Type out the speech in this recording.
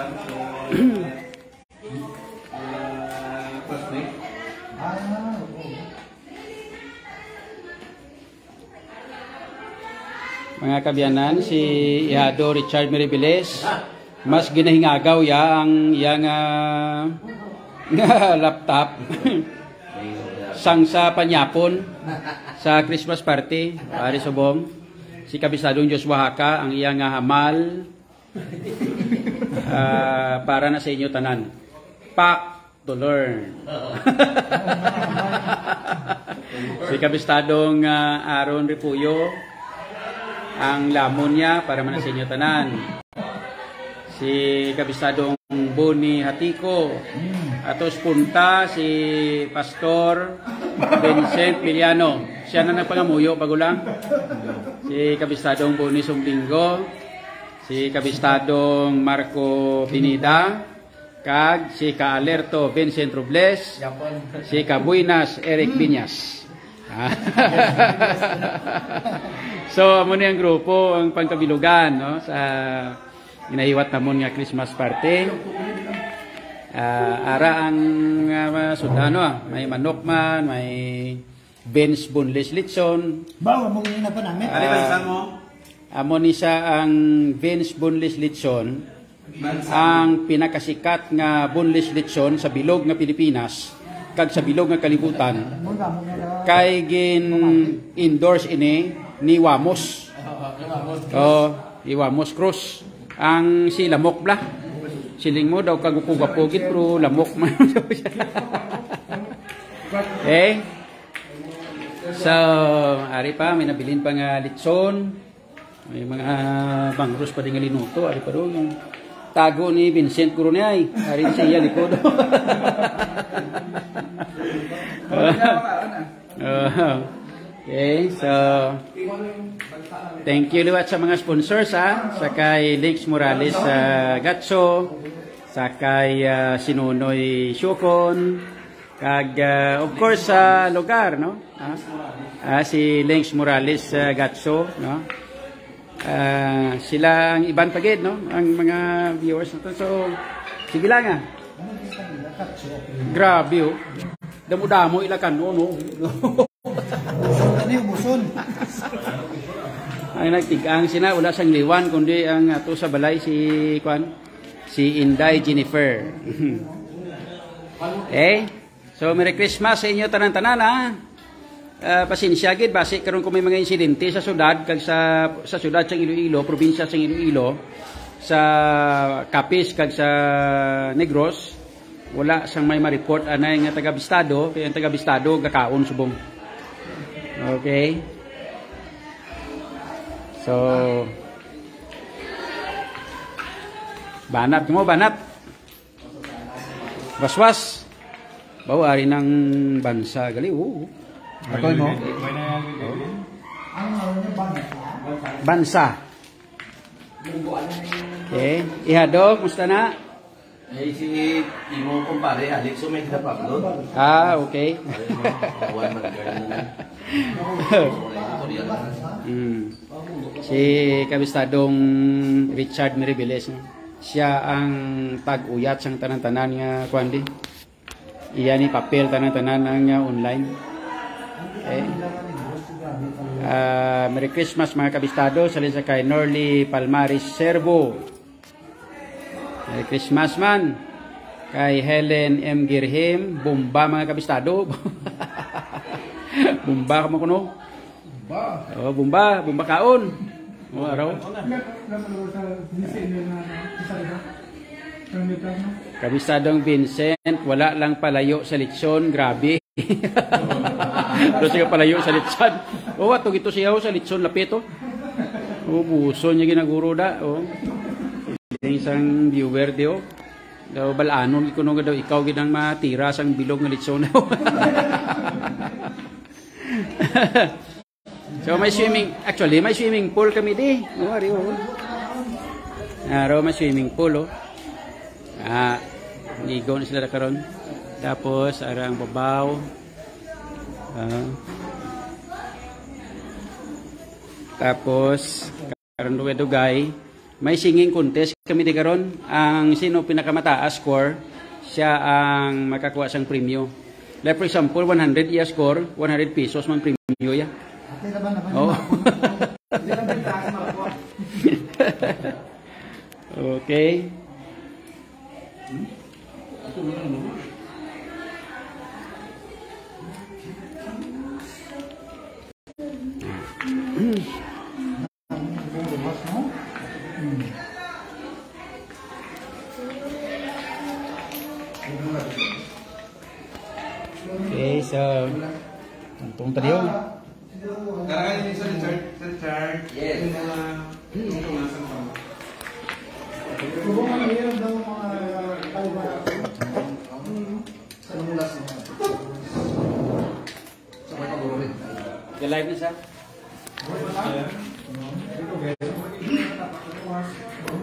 Mga kabiyanan, si Ihado Richard Meribiles, mas ginahingagaw ya ang iyang laptop sang sa panyapon sa Christmas party pare subong si Kabisadong Joshua Haka ang iyang hamal para na sa inyo tanan pack to learn. Si Kabistadong Aaron Ripuyo ang lamon niya para man sa inyo tanan. Si Kabistadong Boni Hatiko. Atos punta si Pastor Vincent Miliano. Siya na nagpangamuyo pagulang. Si Kabistadong Boni Sumblingo. Si Kabistadong Marco Pinida. Kag si Ka-Alerto Vincent Robles. Si Kabuinas Eric Piñas. So, amo ni ang grupo ang pangkabilugan no sa inahiwat namon nga Christmas party. Ara ang sudano may manok man, may beans boneless lechon. Bawa mo na pa namin. Amo ni sa ang beans boneless lechon ang pinakasikat nga boneless lechon sa bilog nga Pilipinas kag sa bilog nga kalibutan. Kay gin endorse ini ni Wamos. Ni Wamos Cruz. Ang si Lamok bla. Siling mo daw kagupugapugit pero lamok man. So, ari pa may nabilin pa nga litson. May mga bangros pa din nga linuto, ari pa do yung tago ni Vincent Coronel. Ari siya likod. Okay, so thank you liwat sa mga sponsors sa kay Links Morales Gatso, sa kay Sinunoy Syukon, kag of course sa lugar no. Si Links Morales Gatso no. Sila ang iban pagid no, ang mga viewers nato. So sige lang grabe oh. Damo-damo ilakan no. Ang nagtigang sina wala sang liwan kundi ang ato sa balay si Inday Jennifer. So Merry Christmas sa inyo tanan-tanan ha. Pasensya gid basi karon kung may mga insidente sa syudad kag sa syudad sa Iloilo, probinsya sa Iloilo, sa Capiz kag sa Negros, wala sang may ma-report anay nga taga-Bistado, kay ang taga-Bistado gakaon subong. Okay. So banat mo banat. Waswas. Bawa ari ng bansa gali. Ako mo. Bansa. Okay. Ihado, musta na? Si Timo kumpare, Alex, may kinapapload. Okay. Si Kabistadong Richard Meribiles, siya ang tag-uyat sang tanan-tanan nga kuandi. Iya ni papel tanan-tanan nga online. Okay. Merry Christmas mga kabistado sa lisa kay Norly Palmaris Servo. Merry Christmas man kay Helen M. Girhim. Bumba mga kabistado. Bumba ka mo kuno. Bumba kaon. Araw. Kabisadong Vincent, wala lang palayo sa litson, grabe. Doon siya palayo sa litson. Atog ito siya sa litson lapito. Buso niya ginaguro da. Isang viewer dio. Daw balanon ko nung daw ikaw ginang matira sang bilog ng litson. So may swimming pool kami di. May swimming pool ligo na sila karon. Tapos arang babaw. Tapos karon dugay may singing contest kami di karon. Ang sino pinakamataas score, siya ang makakuha sang premyo. Like for example, 100 iya score, 100 pesos man premyo ya. Okay naman. Oh. Okay. Okay, so tungtong tadi yun. Karena ini sa Richard. Yes. Yung tumasan pa. Kung mahirap daw mga kalma sa mulas mo. Sa mga pag-ulit. Live na siya.